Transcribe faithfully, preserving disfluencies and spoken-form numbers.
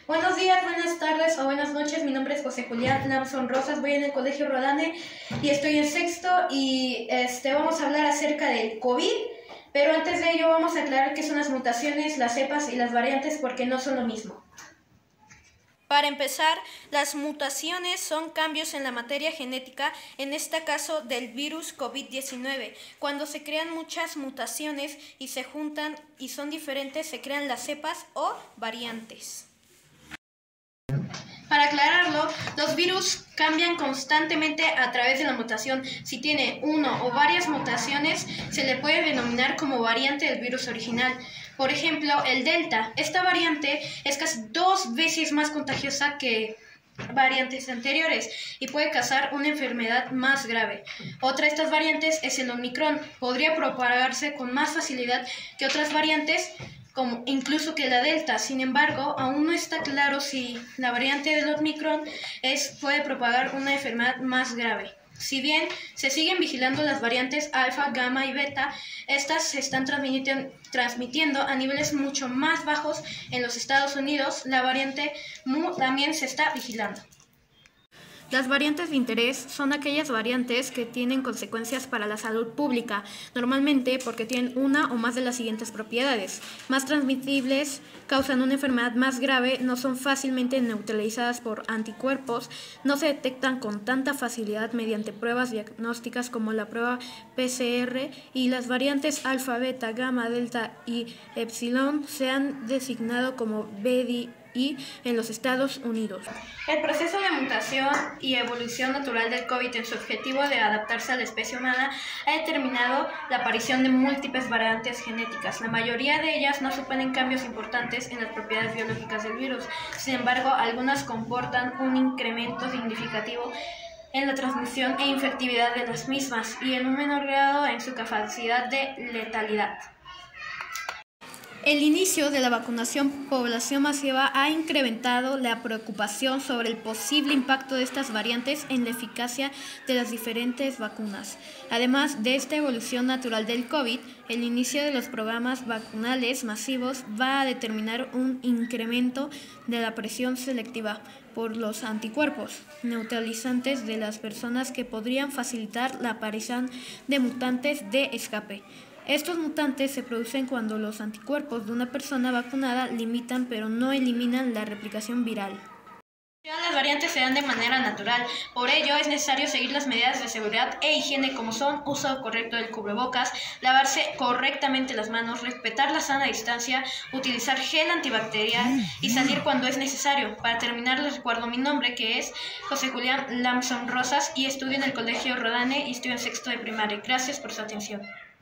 Buenos días, buenas tardes o buenas noches. Mi nombre es José Julián Lamson Rosas. Voy en el Colegio Rodane y estoy en sexto y este, vamos a hablar acerca del COVID. Pero antes de ello vamos a aclarar qué son las mutaciones, las cepas y las variantes porque no son lo mismo. Para empezar, las mutaciones son cambios en la materia genética, en este caso del virus COVID diecinueve. Cuando se crean muchas mutaciones y se juntan y son diferentes, se crean las cepas o variantes. Para aclararlo, los virus cambian constantemente a través de la mutación. Si tiene uno o varias mutaciones, se le puede denominar como variante del virus original. Por ejemplo, el Delta. Esta variante es casi dos veces más contagiosa que variantes anteriores y puede causar una enfermedad más grave. Otra de estas variantes es el Omicron. Podría propagarse con más facilidad que otras variantes, como incluso que la Delta. Sin embargo, aún no está claro si la variante del Omicron es, puede propagar una enfermedad más grave. Si bien se siguen vigilando las variantes alfa, gamma y beta, estas se están transmitiendo, transmitiendo a niveles mucho más bajos en los Estados Unidos. La variante Mu también se está vigilando. Las variantes de interés son aquellas variantes que tienen consecuencias para la salud pública, normalmente porque tienen una o más de las siguientes propiedades: más transmisibles, causan una enfermedad más grave, no son fácilmente neutralizadas por anticuerpos, no se detectan con tanta facilidad mediante pruebas diagnósticas como la prueba P C R, y las variantes alfa, beta, gamma, delta y epsilon se han designado como B D I en los Estados Unidos. El proceso de mutación y evolución natural del COVID en su objetivo de adaptarse a la especie humana ha determinado la aparición de múltiples variantes genéticas. La mayoría de ellas no suponen cambios importantes en las propiedades biológicas del virus. Sin embargo, algunas comportan un incremento significativo en la transmisión e infectividad de las mismas y en un menor grado en su capacidad de letalidad. El inicio de la vacunación población masiva ha incrementado la preocupación sobre el posible impacto de estas variantes en la eficacia de las diferentes vacunas. Además de esta evolución natural del COVID, el inicio de los programas vacunales masivos va a determinar un incremento de la presión selectiva por los anticuerpos neutralizantes de las personas que podrían facilitar la aparición de mutantes de escape. Estos mutantes se producen cuando los anticuerpos de una persona vacunada limitan pero no eliminan la replicación viral. Las variantes se dan de manera natural, por ello es necesario seguir las medidas de seguridad e higiene como son uso correcto del cubrebocas, lavarse correctamente las manos, respetar la sana distancia, utilizar gel antibacterial y salir cuando es necesario. Para terminar, les recuerdo mi nombre, que es José Julián Lamson Rosas, y estudio en el Colegio Rodane y estoy en sexto de primaria. Gracias por su atención.